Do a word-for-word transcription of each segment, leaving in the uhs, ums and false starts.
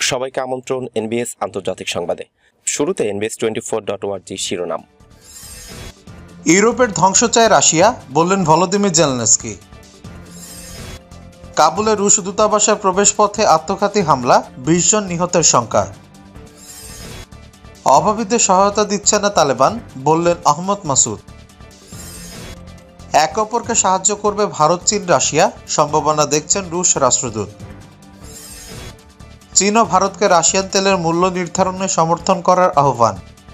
সবাইকে আমন্ত্রণ এনবিএস আন্তর্জাতিক সংবাদে। শুরুতে NBS twenty four dot org শিরোনাম। ইউরোপের ধ্বংস চায় রাশিয়া, বললেন ভলোদিমির জেলেনস্কি। কাবুলে রুশ দূতাবাসের প্রবেশপথে আত্মঘাতী হামলা, বিশ জন নিহতের সংখ্যা। অভাবীদের সহায়তা দিচ্ছে না তালেবান, বললেন আহমদ মাসুদ। একে অপরকে সাহায্য করবে ভারত, চীন, রাশিয়া, সম্ভাবনা দেখছেন রুশ রাষ্ট্রদূত। চীন ও ভারতকে রাশিয়ান তেলের মূল্য নির্ধারণে সমর্থন করার আহ্বান।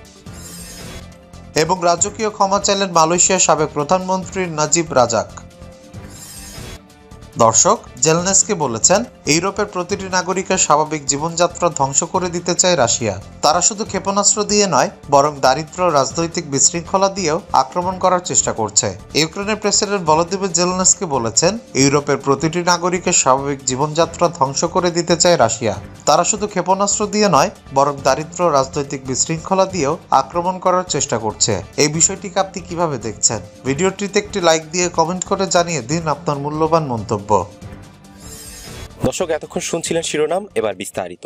এবং রাজকীয় ক্ষমা চাইলেন মালয়েশিয়ার সাবেক প্রধানমন্ত্রী নাজিব রাজাক। দর্শক, জেলেনস্কি বলেছেন, ইউরোপের প্রতিটি নাগরিকের স্বাভাবিক জীবনযাত্রা ধ্বংস করে দিতে চায় রাশিয়া। তারা শুধু ক্ষেপণাস্ত্র দিয়ে নয়, বরং দারিদ্র, রাজনৈতিক বিশৃঙ্খলা দিয়েও আক্রমণ করার চেষ্টা করছে। ইউক্রেনের প্রেসিডেন্ট ভলোদিমির জেলেনস্কি বলেছেন, ইউরোপের প্রতিটি নাগরিকের স্বাভাবিক জীবনযাত্রা ধ্বংস করে দিতে চায় রাশিয়া। তারা শুধু ক্ষেপণাস্ত্র দিয়ে নয়, বরং দারিদ্র, রাজনৈতিক বিশৃঙ্খলা দিয়েও আক্রমণ করার চেষ্টা করছে। এই বিষয়টিকে আপনি কিভাবে দেখছেন? ভিডিওটিতে একটি লাইক দিয়ে কমেন্ট করে জানিয়ে দিন আপনার মূল্যবান মন্তব্য। দর্শক, এতক্ষণ শুনছিলেন শিরোনাম, এবার বিস্তারিত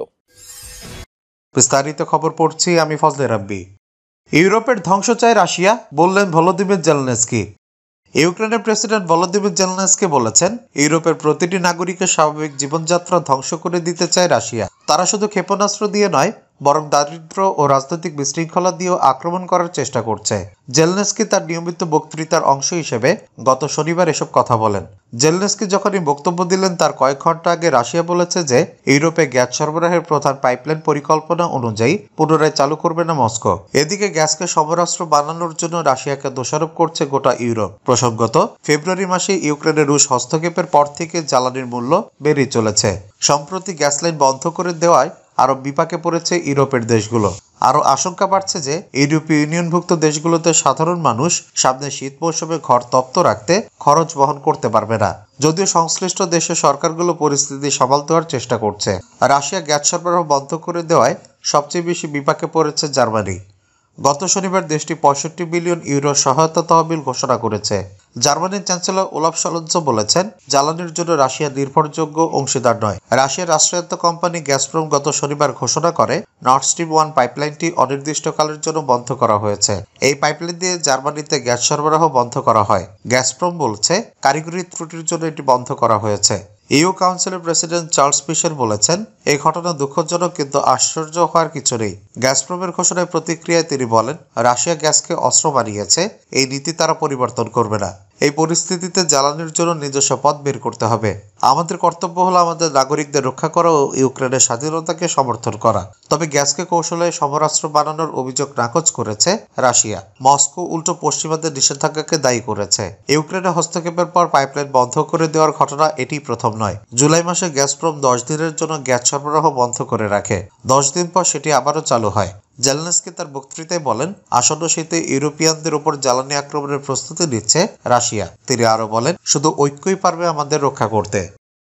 বিস্তারিত খবর পড়ছি আমি ফজলে রাব্বি। ইউরোপের ধ্বংস চায় রাশিয়া, বললেন ভলোদিমির জেলেনস্কি। ইউক্রেনের প্রেসিডেন্ট ভলোদিমির জেলেনস্কি বলেছেন, ইউরোপের প্রতিটি নাগরিকের স্বাভাবিক জীবনযাত্রা ধ্বংস করে দিতে চায় রাশিয়া। তারা শুধু ক্ষেপণাস্ত্র দিয়ে নয়, বরং দারিদ্র ও রাজনৈতিক বিশৃঙ্খলা দিয়েও আক্রমণ করার চেষ্টা করছে। জেলেনস্কি তার নিয়মিত বক্তৃতার অংশ হিসেবে গত শনিবার এসব কথা বলেন। জেলেনস্কি যখনই বক্তব্য দিলেন, তার কয়েক ঘন্টা আগে রাশিয়া বলেছে যে ইউরোপে গ্যাস সরবরাহের প্রধান পাইপলাইন পরিকল্পনা অনুযায়ী পুনরায় চালু করবে না মস্কো। এদিকে গ্যাসকে সমরাস্ত্র বানানোর জন্য রাশিয়াকে দোষারোপ করছে গোটা ইউরোপ। প্রসঙ্গত, ফেব্রুয়ারি মাসে ইউক্রেনে রুশ হস্তক্ষেপের পর থেকে জ্বালানির মূল্য বেড়ে চলেছে। সম্প্রতি গ্যাস লাইন বন্ধ করে দেওয়ায় আরো বিপাকে পড়েছে ইউরোপের দেশগুলো। আরো আশঙ্কা বাড়ছে যে ইউরোপীয় ইউনিয়নভুক্ত দেশগুলোতে সাধারণ মানুষ সামনে শীত মৌসুমে ঘর তপ্ত রাখতে খরচ বহন করতে পারবে না। যদিও সংশ্লিষ্ট দেশের সরকারগুলো পরিস্থিতি সামাল দেওয়ার চেষ্টা করছে। রাশিয়া গ্যাস সরবরাহ বন্ধ করে দেওয়ায় সবচেয়ে বেশি বিপাকে পড়েছে জার্মানি। গত শনিবার দেশটি পঁয়ষট্টি বিলিয়ন ইউরো সহায়তা তহবিল ঘোষণা করেছে। জার্মানির চ্যান্সেলর ওলাফ শলৎজ বলেছেন, জ্বালানির জন্য রাশিয়া নির্ভরযোগ্য অংশীদার নয়। রাশিয়ার রাষ্ট্রায়ত্ত কোম্পানি গ্যাসপ্রম গত শনিবার ঘোষণা করে, নর্থ স্ট্রিম ওয়ান পাইপলাইনটি অনির্দিষ্টকালের জন্য বন্ধ করা হয়েছে। এই পাইপলাইন দিয়ে জার্মানিতে গ্যাস সরবরাহ বন্ধ করা হয়। গ্যাসপ্রম বলছে, কারিগরি ত্রুটির জন্য এটি বন্ধ করা হয়েছে। ইউ কাউন্সিলের প্রেসিডেন্ট চার্লস মিশেল বলেছেন, এই ঘটনা দুঃখজনক, কিন্তু আশ্চর্য হওয়ার কিছু নেই। গ্যাসপ্রমের ঘোষণায় প্রতিক্রিয়ায় তিনি বলেন, রাশিয়া গ্যাসকে অস্ত্র বানিয়েছে, এই নীতি তারা পরিবর্তন করবে না। এই পরিস্থিতিতে জ্বালানির জন্য নিজস্ব পথ বের করতে হবে। আমাদের কর্তব্য হলো আমাদের নাগরিকদের রক্ষা করা ও ইউক্রেনের স্বাধীনতাকে সমর্থন করা। তবে গ্যাসকে কৌশলে সমরাস্ত্র বানানোর অভিযোগ নাকচ করেছে রাশিয়া। মস্কো উল্টো পশ্চিমাদের নিষেধাজ্ঞাকে দায়ী করেছে। ইউক্রেনে হস্তক্ষেপের পর পাইপলাইন বন্ধ করে দেওয়ার ঘটনা এটি প্রথম নয়। জুলাই মাসে গ্যাসপ্রম দশ দিনের জন্য গ্যাস সরবরাহ বন্ধ করে রাখে। দশ দিন পর সেটি আবারও চালু হয়। জেলেনস্কি তার বক্তৃতায় বলেন, আসন্ন শীতে ইউরোপিয়ানদের উপর জ্বালানি আক্রমণের প্রস্তুতি নিচ্ছে রাশিয়া। তিনি আরো বলেন, শুধু ঐক্যই পারবে আমাদের রক্ষা করতে।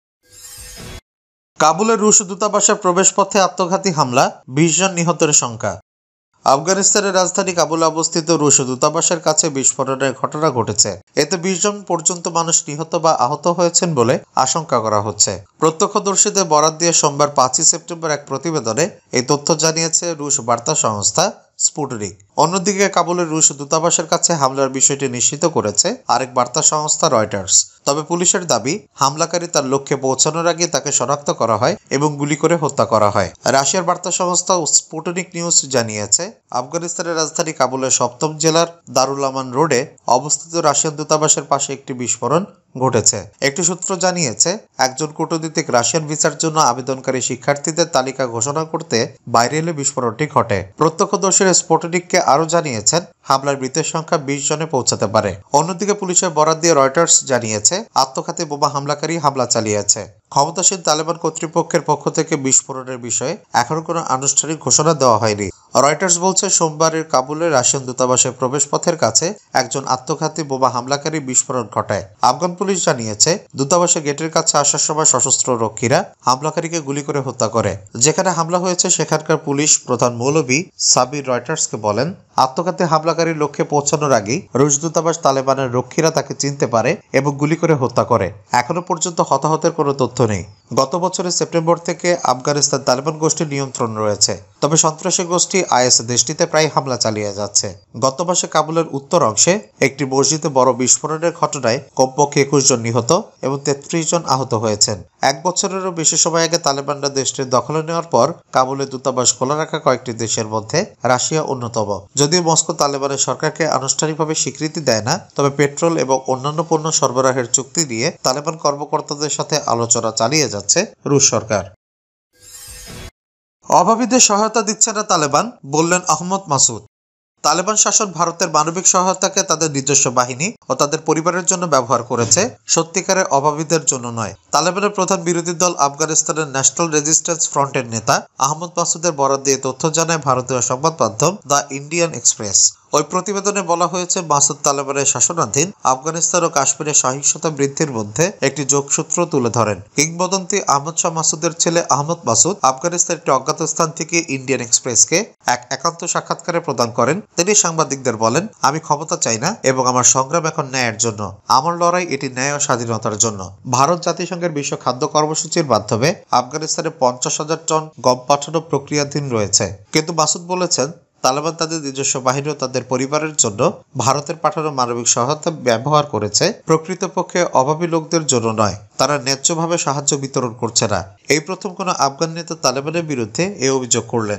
কাবুলের রুশ দূতাবাসের প্রবেশপথে আত্মঘাতী হামলা, বিশ জন নিহতের সংখ্যা। আফগানিস্তানের রাজধানী কাবুলে অবস্থিত রুশ দূতাবাসের কাছে বিস্ফোরণের ঘটনা ঘটেছে। এতে বিশ জন পর্যন্ত মানুষ নিহত বা আহত হয়েছেন বলে আশঙ্কা করা হচ্ছে। প্রত্যক্ষদর্শীদের বরাত দিয়ে সোমবার পাঁচই সেপ্টেম্বর এক প্রতিবেদনে এই তথ্য জানিয়েছে রুশ বার্তা সংস্থা স্পুটনিক। অন্যদিকে কাবুলের রুশ দূতাবাসের কাছে হামলার বিষয়টি নিশ্চিত করেছে আরেক বার্তা সংস্থা রয়টার্স। তবে পুলিশের দাবি, হামলাকারী তার লক্ষ্যে পৌঁছানোর আগে তাকে শনাক্ত করা হয় এবং গুলি করে হত্যা করা হয়। রাশিয়ার বার্তা সংস্থা স্পুটনিক নিউজ জানিয়েছে, আফগানিস্তানের রাজধানী কাবুলের সপ্তম জেলার দারুল আমান রোডে অবস্থিত রাশিয়ান দূতাবাসের পাশে একটি বিস্ফোরণ ঘটেছে। একটি সূত্র জানিয়েছে, একজন কূটনীতিক রাশিয়ান ভিসার জন্য আবেদনকারী শিক্ষার্থীদের তালিকা ঘোষণা করতে বাইরে এলে বিস্ফোরণটি ঘটে। প্রত্যক্ষদর্শীরা স্পুটনিককে আরো জানিয়েছেন, হামলার মৃতের সংখ্যা বিশ জনে পৌঁছাতে পারে। অন্যদিকে পুলিশের বরাত দিয়ে রয়টার্স জানিয়েছে, আত্মঘাতী বোমা হামলাকারী হামলা চালিয়েছে। ক্ষমতাসীন তালেবান কর্তৃপক্ষের পক্ষ থেকে বিস্ফোরণের বিষয়ে এখনো কোনো আনুষ্ঠানিক ঘোষণা দেওয়া হয়নি। রয়টার্স বলছে, সোমবারের কাবুলের রাশিয়ান দূতাবাসের প্রবেশপথের কাছে একজন আত্মঘাতী বোমা হামলাকারী বিস্ফোরণ ঘটায়। আফগান পুলিশ জানিয়েছে, দূতাবাসের গেটের কাছে আসার সময় সশস্ত্র রক্ষীরা হামলাকারীকে গুলি করে হত্যা করে। যেখানে হামলা হয়েছে সেখানকার পুলিশ প্রধান মৌলভী সাবির রয়টার্সকে বলেন, আত্মঘাতী হামলাকারীর লক্ষ্যে পৌঁছানোর আগেই রুশ দূতাবাস তালেবানের রক্ষীরা তাকে চিনতে পারে এবং গুলি করে হত্যা করে। এখনো পর্যন্ত হতাহতের কোনো তথ্য নেই। গত বছরের সেপ্টেম্বর থেকে আফগানিস্তান তালেবান গোষ্ঠীর নিয়ন্ত্রণ রয়েছে, তবে সন্ত্রাসী গোষ্ঠী আইএস দেশটিতে প্রায় হামলা চালিয়ে যাচ্ছে। গত মাসে কাবুলের উত্তর অংশে একটি মসজিদে বড় বিস্ফোরণের ঘটনায় কমপক্ষে একুশ জন নিহত এবং তেত্রিশ জন আহত হয়েছেন। এক বছরেরও বেশি সময় আগে তালেবানরা দেশটির দখলে নেওয়ার পর কাবুলের দূতাবাস খোলা রাখা কয়েকটি দেশের মধ্যে রাশিয়া অন্যতম। যদিও মস্কো তালেবানের সরকারকে আনুষ্ঠানিকভাবে স্বীকৃতি দেয় না, তবে পেট্রোল এবং অন্যান্য পণ্য সরবরাহের চুক্তি দিয়ে তালেবান কর্মকর্তাদের সাথে আলোচনা চালিয়ে যাচ্ছে রুশ সরকার। অভাবীদের সহায়তা দিচ্ছে না তালেবান, বললেন আহমদ মাসুদ। তালেবান শাসন ভারতের মানবিক সহায়তাকে তাদের নিজস্ব বাহিনী ও তাদের পরিবারের জন্য ব্যবহার করেছে, সত্যিকারের অভাবীদের জন্য নয়। তালেবানের প্রধান বিরোধী দল আফগানিস্তানের ন্যাশনাল রেজিস্ট্যান্স ফ্রন্টের নেতা আহমদ মাসুদের বরাত দিয়ে তথ্য জানায় ভারতীয় সংবাদ মাধ্যম দ্য ইন্ডিয়ান এক্সপ্রেস। ওই প্রতিবেদনে বলা হয়েছে, মাসুদ তালেবানের শাসনাধীন আফগানিস্তান ও কাশ্মীরের সহিংসতা বৃদ্ধির মধ্যে একটি যোগসূত্র তুলে ধরেন। কিংবদন্তি আহমদ শাহ মাসুদের ছেলে আহমদ মাসুদ আফগানিস্তানের একটি অজ্ঞাত স্থান থেকে ইন্ডিয়ান এক্সপ্রেসকে এক একান্ত সাক্ষাৎকারে প্রদান করেন। তিনি সাংবাদিকদের বলেন, আমি ক্ষমতা চাই না এবং আমার সংগ্রাম এখন ন্যায়ের জন্য। আমার লড়াই এটি ন্যায় ও স্বাধীনতার জন্য। ভারত জাতিসংঘের বিশ্ব খাদ্য কর্মসূচির মাধ্যমে আফগানিস্তানে পঞ্চাশ হাজার টন গম পাঠানো প্রক্রিয়াধীন রয়েছে। কিন্তু মাসুদ বলেছেন, তালেবান তাদের নিজস্ব বাহিনী ও তাদের পরিবারের জন্য ভারতের পাঠানো মানবিক সহায়তা ব্যবহার করেছে, প্রকৃতপক্ষে অভাবী লোকদের জন্য নয়। তারা ন্যায্যভাবে সাহায্য বিতরণ করছে না। এই প্রথম কোনো আফগান নেতা তালেবানের বিরুদ্ধে এই অভিযোগ করলেন।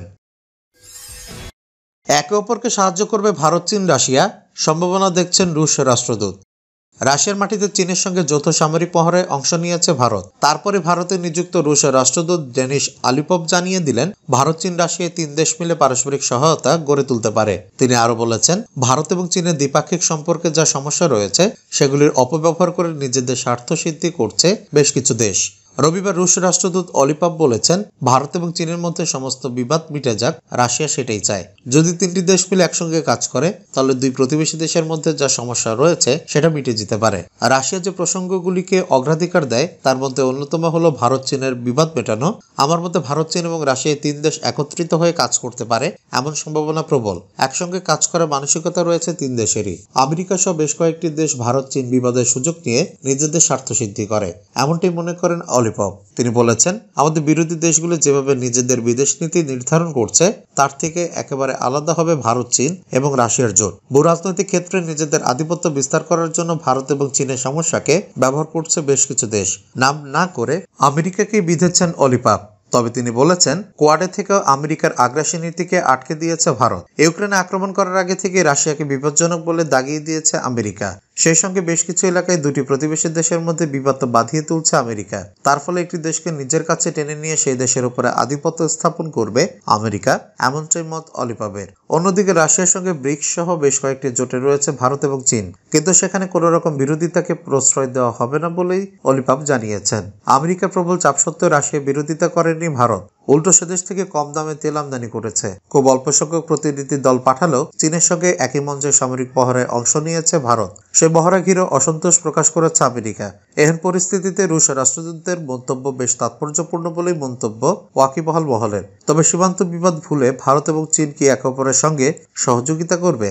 একে অপরকে সাহায্য করবে ভারত, চীন, রাশিয়া, সম্ভাবনা দেখছেন রুশ রাষ্ট্রদূত। রাশিয়ার মাটিতে চীনের সঙ্গে যৌথ সামরিক পহরায় অংশ নিয়েছে ভারত। তারপরে ভারতে নিযুক্ত রুশ রাষ্ট্রদূত ডেনিস আলিপভ জানিয়ে দিলেন, ভারত, চীন, রাশিয়া তিন দেশ মিলে পারস্পরিক সহায়তা গড়ে তুলতে পারে। তিনি আরো বলেছেন, ভারত এবং চীনের দ্বিপাক্ষিক সম্পর্কে যা সমস্যা রয়েছে সেগুলির অপব্যবহার করে নিজেদের স্বার্থ সিদ্ধি করছে বেশ কিছু দেশ। রবিবার রুশ রাষ্ট্রদূত অলিপভ বলেছেন, ভারত এবং চীনের মধ্যে সমস্ত বিবাদ মিটে যাক, রাশিয়া সেটাই চায়। যদি তিনটি দেশ মিলে একসঙ্গে কাজ করে তাহলে দুই প্রতিবেশী দেশের মধ্যে যা সমস্যা রয়েছে সেটা মিটে যেতে পারে। রাশিয়া যে প্রসঙ্গগুলিকে অগ্রাধিকার দেয় তার মধ্যে অন্যতম হলো ভারত চীনের বিবাদ মেটানো। আমার মতে ভারত, চীন এবং রাশিয়া তিন দেশ একত্রিত হয়ে কাজ করতে পারে এমন সম্ভাবনা প্রবল। একসঙ্গে কাজ করার মানসিকতা রয়েছে তিন দেশেরই। আমেরিকা সহ বেশ কয়েকটি দেশ ভারত চীন বিবাদের সুযোগ নিয়ে নিজেদের স্বার্থ সিদ্ধি করে, এমনটাই মনে করেন অলিপভ। তিনি বলেছেন, আমাদের বিরোধী দেশগুলো যেভাবে নিজেদের বিদেশ নীতি নির্ধারণ করছে তার থেকে একেবারে আলাদা হবে ভারত, চীন এবং রাশিয়ার জোট। ভূ রাজনৈতিক ক্ষেত্রে নিজেদের আধিপত্য বিস্তার করার জন্য ভারত এবং চীনের সমস্যাকে ব্যবহার করছে বেশ কিছু দেশ। নাম না করে আমেরিকাকে বিঁধেছেন অলিপভ। তবে তিনি বলেছেন, কোয়াডে থেকেও আমেরিকার আগ্রাসী নীতিকে আটকে দিয়েছে ভারত। ইউক্রেনে আক্রমণ করার আগে থেকে রাশিয়াকে বিপজ্জনক বলে দাগিয়ে দিয়েছে আমেরিকা। সেই সঙ্গে বেশ কিছু এলাকায় দুটি প্রতিবেশী দেশের মধ্যে বিবাদ বাঁধিয়ে তুলছে আমেরিকা। তার ফলে একটি দেশকে নিজের কাছে টেনে নিয়ে সেই দেশের উপরে আধিপত্য স্থাপন করবে আমেরিকা, এমনটাই মত অলিপভের। অন্যদিকে রাশিয়ার সঙ্গে ব্রিক্স সহ বেশ কয়েকটি জোটে রয়েছে ভারত এবং চীন, কিন্তু সেখানে কোনো রকম বিরোধিতাকে প্রশ্রয় দেওয়া হবে না বলেই অলিপভ জানিয়েছেন। আমেরিকা প্রবল চাপ সত্ত্বেও রাশিয়া বিরোধিতা করেনি ভারত, উল্টো সেদেশ থেকে কম দামে তেল আমদানি করেছে। খুব অল্প সংখ্যক প্রতিনিধি দল পাঠালেও চীনের সঙ্গে একই মঞ্চে সামরিক পহরায় অংশ নিয়েছে ভারত। সেই মহড়া ঘিরে অসন্তোষ প্রকাশ করেছে আমেরিকা। এহেন পরিস্থিতিতে রুশ রাষ্ট্রদূতের মন্তব্য বেশ তাৎপর্যপূর্ণ বলেই মন্তব্য ওয়াকিবহাল মহলের। তবে সীমান্ত বিবাদ ভুলে ভারত এবং চীন কি একে অপরের সঙ্গে সহযোগিতা করবে?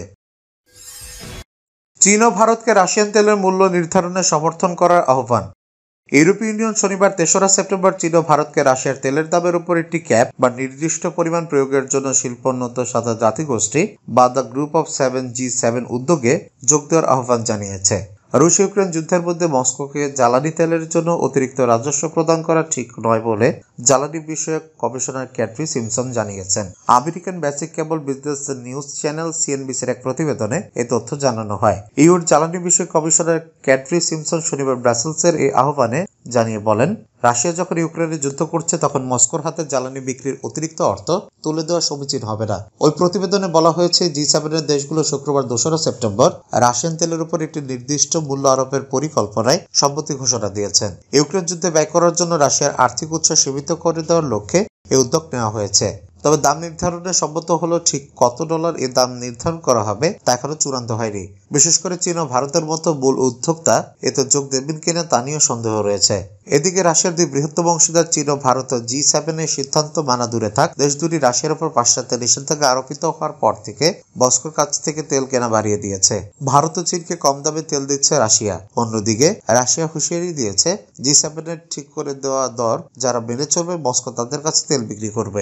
চীন ও ভারতকে রাশিয়ান তেলের মূল্য নির্ধারণে সমর্থন করার আহ্বান। ইউরোপীয় ইউনিয়ন শনিবার তেসরা সেপ্টেম্বর চীন ও ভারতকে রাশিয়ার তেলের দামের উপর একটি ক্যাপ বা নির্দিষ্ট পরিমাণ প্রয়োগের জন্য শিল্পোন্নত সাত জাতিগোষ্ঠী বা the group of seven G seven উদ্যোগে যোগ দেওয়ার আহ্বান জানিয়েছে। রুশ ইউক্রেন যুদ্ধের মধ্যে মস্কোকে জ্বালানি তেলের জন্য অতিরিক্ত রাজস্ব প্রদান করা ঠিক নয় বলে জ্বালানি বিষয়ক কমিশনার ক্যাটরি সিমসন জানিয়েছেন। American basic cable business news channel সিএনবিসির এক প্রতিবেদনে এই তথ্য জানানো হয়। ইউর জ্বালানি বিষয়ক কমিশনার ক্যাটরি সিমসন শনিবার ব্রাসেলসের এই আহ্বানে জানিয়ে বলেন, রাশিয়া যখন ইউক্রেনে যুদ্ধ করছে তখন মস্কোর হাতে জ্বালানি বিক্রির অতিরিক্ত অর্থ তুলে দেওয়া সমীচীন হবে না। ওই প্রতিবেদনে বলা হয়েছে, জি সেভেনের দেশগুলো শুক্রবার দোসরা সেপ্টেম্বর রাশিয়ান তেলের উপর একটি নির্দিষ্ট মূল্য আরোপের পরিকল্পনায় সম্মতি ঘোষণা দিয়েছেন। ইউক্রেন যুদ্ধে ব্যয় করার জন্য রাশিয়ার আর্থিক উৎস সীমিত করে দেওয়ার লক্ষ্যে এই উদ্যোগ নেওয়া হয়েছে। তবে দাম নির্ধারণে সম্মত হলো ঠিক কত ডলার এ দাম নির্ধারণ করা হবে তা এখনো চূড়ান্ত হয়নি। বিশেষ করে চীন ও ভারতের মতো মূল উদ্যোক্তা এতে যোগ দেবেন কিনা তা নিয়েও সন্দেহ রয়েছে। এদিকে রাশিয়ার দুই বৃহত্তম অংশীদার চীন ও ভারত জি সেভেন এর সিদ্ধান্ত মানা দূরে থাক, দেশ দুটি রাশিয়ার উপর পাশ্চাত্য নিষেধাজ্ঞা আরোপিত হওয়ার পর থেকে মস্কোর কাছ থেকে তেল কেনা বাড়িয়ে দিয়েছে। ভারত ও চীনকে কম দামে তেল দিচ্ছে রাশিয়া। অন্যদিকে রাশিয়া হুঁশিয়ারি দিয়েছে জি সেভেন এর ঠিক করে দেওয়া দর যারা মেনে চলবে মস্কো তাদের কাছে তেল বিক্রি করবে।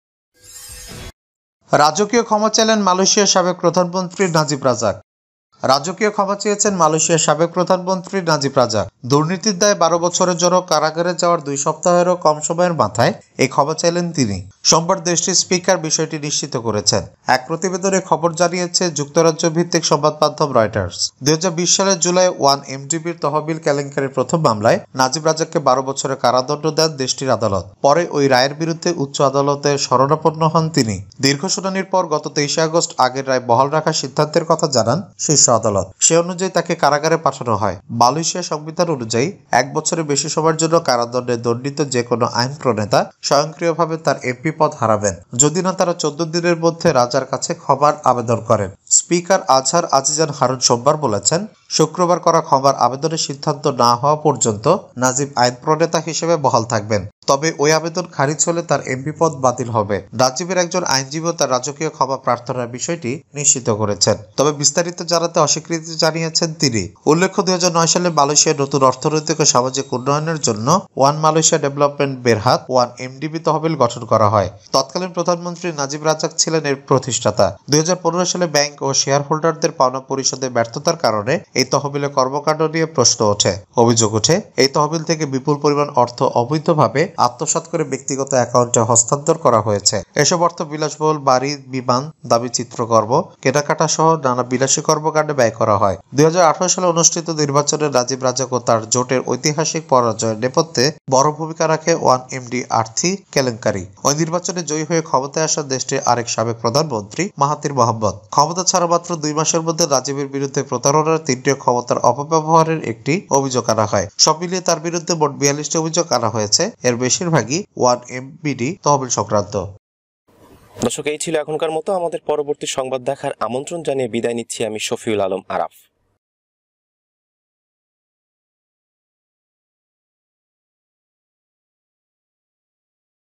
রাজকীয় ক্ষমা চাইলেন মালয়েশিয়ার সাবেক প্রধানমন্ত্রী নাজিব রাজাক। রাজকীয় ক্ষমা চেয়েছেন মালয়েশিয়ার সাবেক প্রধানমন্ত্রী নাজিব রাজাক। দুর্নীতির দায়ে বারো বছরের জন্য কারাগারে যাওয়ার দুই সপ্তাহেরও কম সময়ের মাথায় এই ক্ষমা চাইলেন তিনি। সোমবার দেশটির স্পিকার বিষয়টি নিশ্চিত করেছেন। এক প্রতিবেদনে খবর জানিয়েছে যুক্তরাজ্য ভিত্তিক সংবাদ মাধ্যম রয়টার্স। দুই হাজার বিশ সালের জুলাই ওয়ান এমডিবির তহবিল কেলেঙ্কারির প্রথম মামলায় নাজিব রাজাককে বারো বছরের কারাদণ্ড দেন দেশটির আদালত। পরে ওই রায়ের বিরুদ্ধে উচ্চ আদালতে শরণাপন্ন হন তিনি। দীর্ঘ শুনানির পর গত তেইশে আগস্ট আগের রায় বহাল রাখার সিদ্ধান্তের কথা জানান শীর্ষ আদালত। সে অনুযায়ী তাকে কারাগারে পাঠানো হয়। মালয়েশিয়া সংবিধান অনুযায়ী এক বছরের বেশি সময়ের জন্য কারাদণ্ডে দণ্ডিত যে কোনো আইন প্রণেতা স্বয়ংক্রিয়ভাবে তার এমপি পদ হারাবেন, যদি না তারা চোদ্দ দিনের মধ্যে রাজার কাছে ক্ষমার আবেদন করেন। স্পিকার আজহার আজিজান হারুন সোমবার বলেছেন, শুক্রবার করা ক্ষমার আবেদনের সিদ্ধান্ত না হওয়া পর্যন্ত নাজিব আইন প্রণেতা হিসেবে বহাল থাকবেন। তবে ওই আবেদন খারিজ হলে তার এমপি পদ বাতিল হবে। নাজিবের একজন আইনজীবী তার রাজকীয় ক্ষমা প্রার্থনার বিষয়টি নিশ্চিত করেছেন, তবে বিস্তারিত জানাতে অস্বীকৃতি জানিয়েছেন তিনি। উল্লেখ্য দুই হাজার নয় সালে মালয়েশিয়ার নতুন অর্থনৈতিক ও সামাজিক উন্নয়নের জন্য one Malaysia development Berhad one MDB তহবিল গঠন করা হয়। তৎকালীন প্রধানমন্ত্রী নাজিব রাজাক ছিলেন এর প্রতিষ্ঠাতা। দুই হাজার পনেরো সালে ব্যাংক ও শেয়ার হোল্ডারদের পাওনা পরিশোধে ব্যর্থতার কারণে এই তহবিলের কর্মকাণ্ড নিয়ে প্রশ্ন ওঠে। অভিযোগ ওঠে এই তহবিল থেকে বিপুল পরিমাণ অর্থ অবৈধভাবে আত্মসাৎ করে ব্যক্তিগত অ্যাকাউন্টে হস্তান্তর করা হয়েছে। এসব অর্থ বিলাসবহুল বাড়ি, বিমান, দাবি চিত্রকর্ম, কেনাকাটা সহ নানা বিলাসী কর্মকাণ্ডে ব্যয় করা হয়। দুই হাজার আঠারো সালে অনুষ্ঠিত নির্বাচনে নাজিব রাজাক ও তার জোটের ঐতিহাসিক পরাজয়ের নেপথ্যে বড় ভূমিকা রাখে ওয়ান এমডি আর্থি কেলেঙ্কারি। ওই নির্বাচনে জয়ী হয়ে ক্ষমতায় আসা দেশটির আরেক সাবেক প্রধানমন্ত্রী মাহাতির মোহাম্মদ। ক্ষমতা ছাড়া মাত্র দুই মাসের মধ্যে নাজিবের বিরুদ্ধে প্রতারণার তিনটি ক্ষমতার অপব্যবহারের একটি অভিযোগ আনা হয়। সব মিলিয়ে তার বিরুদ্ধে মোট বিয়াল্লিশটি অভিযোগ আনা হয়েছে। এর বেশিরভাগই ওয়ান এমবিডি তহবিল সংক্রান্ত। দর্শক, এই ছিল এখনকার মতো। আমাদের পরবর্তী সংবাদ দেখার আমন্ত্রণ জানিয়ে বিদায় নিচ্ছি আমি শফিউল আলম আরাফ।